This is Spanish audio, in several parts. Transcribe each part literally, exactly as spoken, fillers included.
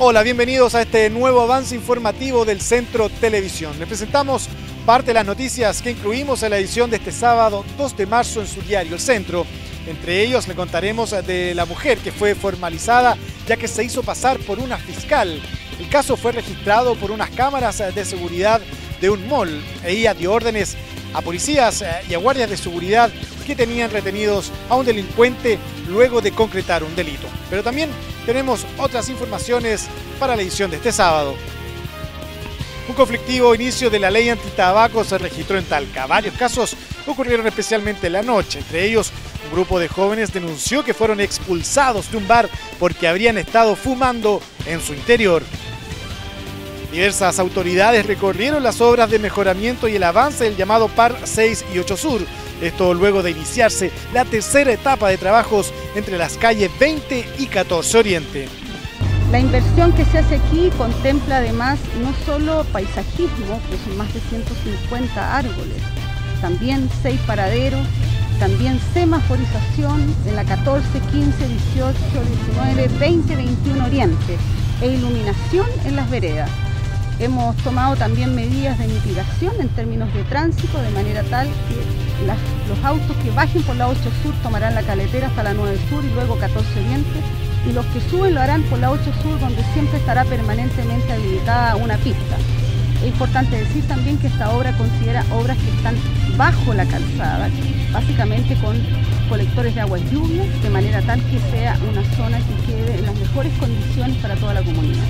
Hola, bienvenidos a este nuevo avance informativo del Centro Televisión. Les presentamos parte de las noticias que incluimos en la edición de este sábado dos de marzo en su diario El Centro. Entre ellos le contaremos de la mujer que fue formalizada ya que se hizo pasar por una fiscal. El caso fue registrado por unas cámaras de seguridad de un mall. Ella dio órdenes a policías y a guardias de seguridad que tenían retenidos a un delincuente luego de concretar un delito. Pero también tenemos otras informaciones para la edición de este sábado. Un conflictivo inicio de la ley antitabaco se registró en Talca. Varios casos ocurrieron especialmente en la noche. Entre ellos, un grupo de jóvenes denunció que fueron expulsados de un bar porque habrían estado fumando en su interior. Diversas autoridades recorrieron las obras de mejoramiento y el avance del llamado Par seis y ocho Sur. Esto luego de iniciarse la tercera etapa de trabajos entre las calles veinte y catorce Oriente. La inversión que se hace aquí contempla además no solo paisajismo, que son más de ciento cincuenta árboles, también seis paraderos, también semaforización en la catorce, quince, dieciocho, diecinueve, veinte, veintiuno Oriente e iluminación en las veredas. Hemos tomado también medidas de mitigación en términos de tránsito, de manera tal que las, los autos que bajen por la ocho Sur tomarán la caletera hasta la nueve Sur y luego catorce Oriente, y los que suben lo harán por la ocho Sur, donde siempre estará permanentemente habilitada una pista. Es importante decir también que esta obra considera obras que están bajo la calzada, básicamente con colectores de aguas lluvias, de manera tal que sea una zona que quede en las mejores condiciones para toda la comunidad.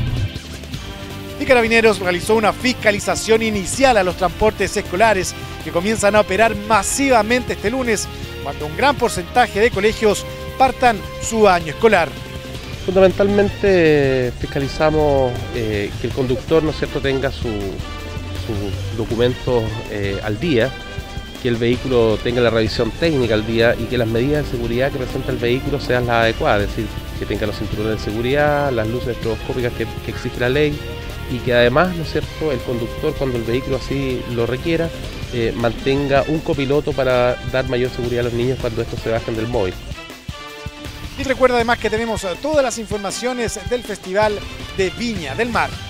Y Carabineros realizó una fiscalización inicial a los transportes escolares que comienzan a operar masivamente este lunes, cuando un gran porcentaje de colegios partan su año escolar. Fundamentalmente fiscalizamos eh, que el conductor, ¿no es cierto?, tenga sus su documentos eh, al día, que el vehículo tenga la revisión técnica al día y que las medidas de seguridad que presenta el vehículo sean las adecuadas, es decir, que tenga los cinturones de seguridad, las luces estroboscópicas que, que exige la ley, y que además, ¿no es cierto?, el conductor, cuando el vehículo así lo requiera, eh, mantenga un copiloto para dar mayor seguridad a los niños cuando estos se bajen del móvil. Y recuerda además que tenemos todas las informaciones del Festival de Viña del Mar.